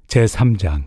제3장.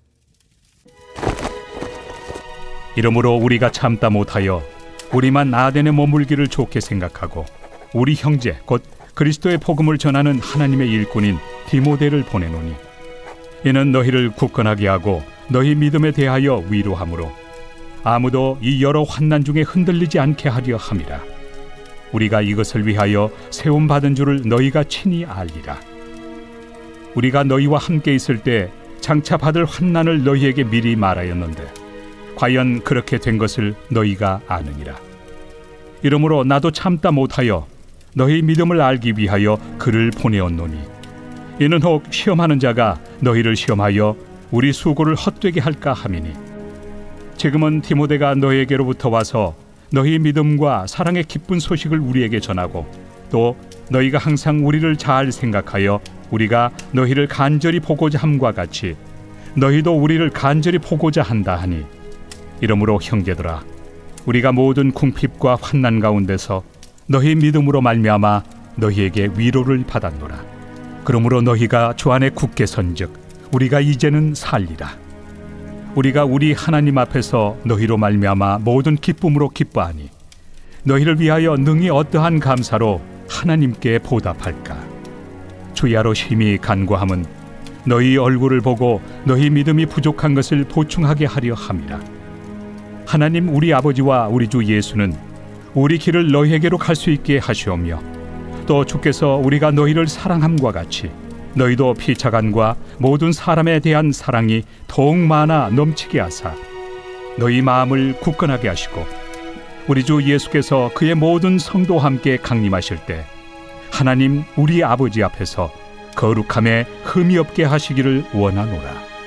이러므로 우리가 참다 못하여 우리만 아덴에 머물기를 좋게 생각하고 우리 형제 곧 그리스도의 복음을 전하는 하나님의 일꾼인 디모데를 보내노니, 이는 너희를 굳건하게 하고 너희 믿음에 대하여 위로하므로 아무도 이 여러 환난 중에 흔들리지 않게 하려 함이라. 우리가 이것을 위하여 세움받은 줄을 너희가 친히 알리라. 우리가 너희와 함께 있을 때 장차 받을 환난을 너희에게 미리 말하였는데 과연 그렇게 된 것을 너희가 아느니라. 이러므로 나도 참다 못하여 너희 믿음을 알기 위하여 글을 보내었노니, 이는 혹 시험하는 자가 너희를 시험하여 우리 수고를 헛되게 할까 함이니, 지금은 디모데가 너희에게로부터 와서 너희 믿음과 사랑의 기쁜 소식을 우리에게 전하고 또 너희가 항상 우리를 잘 생각하여 우리가 너희를 간절히 보고자 함과 같이 너희도 우리를 간절히 보고자 한다 하니, 이러므로 형제들아, 우리가 모든 궁핍과 환난 가운데서 너희 믿음으로 말미암아 너희에게 위로를 받았노라. 그러므로 너희가 주 안에 굳게 선즉 우리가 이제는 살리라. 우리가 우리 하나님 앞에서 너희로 말미암아 모든 기쁨으로 기뻐하니 너희를 위하여 능히 어떠한 감사로 하나님께 보답할까. 주야로 심히 간구함은 너희 얼굴을 보고 너희 믿음이 부족한 것을 보충하게 하려 함이라. 하나님 우리 아버지와 우리 주 예수는 우리 길을 너희에게로 갈 수 있게 하시오며, 또 주께서 우리가 너희를 사랑함과 같이 너희도 피차간과 모든 사람에 대한 사랑이 더욱 많아 넘치게 하사 너희 마음을 굳건하게 하시고, 우리 주 예수께서 그의 모든 성도와 함께 강림하실 때 하나님 우리 아버지 앞에서 거룩함에 흠이 없게 하시기를 원하노라.